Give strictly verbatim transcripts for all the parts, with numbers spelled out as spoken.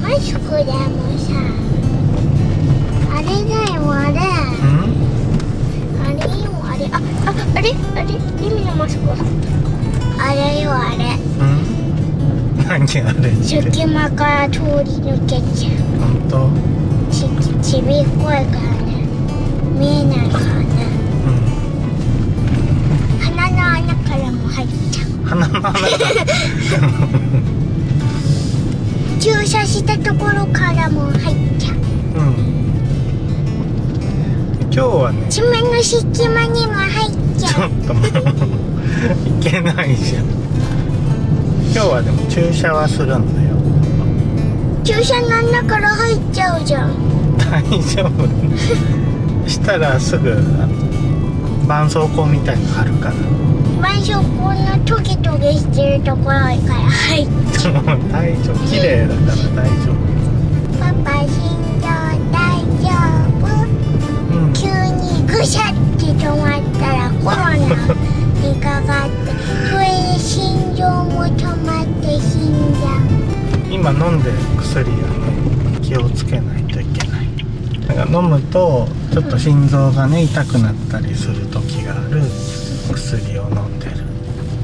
マスクでもさ、あれだよあれ。あれよあれ。あ、あ、あれあれ。リミのマスク。あれよあれ。 何あれって。 隙間から通り抜けちゃう。 本当？ ち、ちびっこいからね。見えないからね。 うん。 鼻の穴からも入っちゃう。 鼻の穴から。 注射したところからも入っちゃう。 うん。今日はね。 爪の隙間にも入っちゃう。 ちょっともういけないじゃん。今日はでも注射はするんだよ。 注射の穴から入っちゃうじゃん。 大丈夫。したらすぐ絆創膏みたいの貼るから。 絆創膏のトゲトゲしてるところから入っちゃう。 大丈夫。綺麗だから大丈夫。 パパ心臓大丈夫、うん、急にぐしゃって止まったらコロナにかかってそれで心臓も止まって死んじゃう。 今飲んでる薬はね、気をつけないといけない。なんか飲むとちょっと心臓がね痛くなったりする時がある薬を飲んでる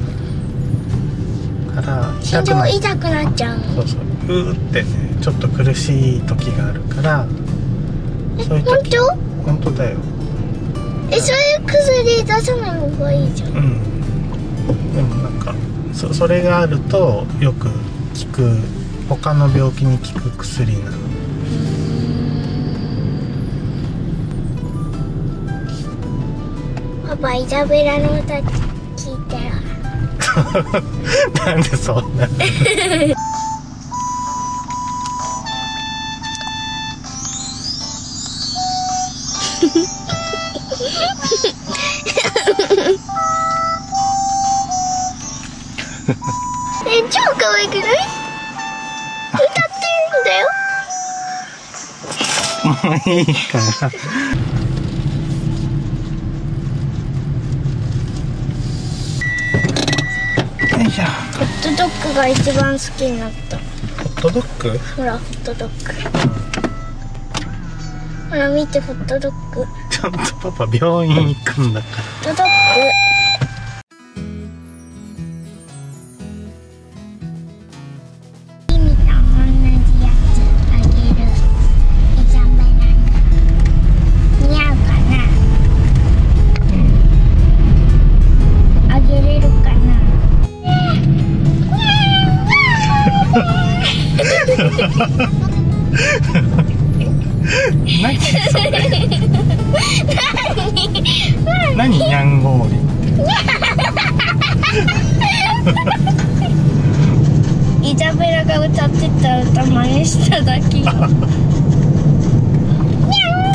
から心臓痛くなっちゃうの。 そうそう、うーってねちょっと苦しい時があるから。そういう時。 本当？ 本当だよ。 え、そういう薬出さない方がいいじゃん。 うん。でもなんか そ, それがあるとよく効く、他の病気に効く薬なの。 パパイザベラの歌聞いたらなんでそんなえ、超可愛くない？歌ってるんだよ。 もういいからよいしょ。 ホットドッグが一番好きになった。 ホットドッグ？ ほらホットドッグ、ほら見てホットドッグ。 ちゃんとパパ病院行くんだから。 ホットドッグ。意味と同じやつあげる。イザベラに似合うかな、うん、あげれるかな。 何それ何ニャンゴーリイザベラが歌ってた歌真似しただけよ。ニャン